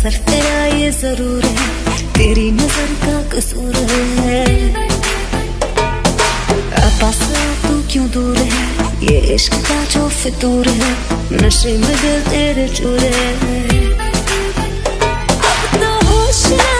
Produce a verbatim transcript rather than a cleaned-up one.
असर तेरा ये जरूर है, तेरी नजर का कसूर है। पास तू क्यों दूर है, ये इश्क का जो फितूर है, नशे में दिल तेरे चूर है। अब तो होश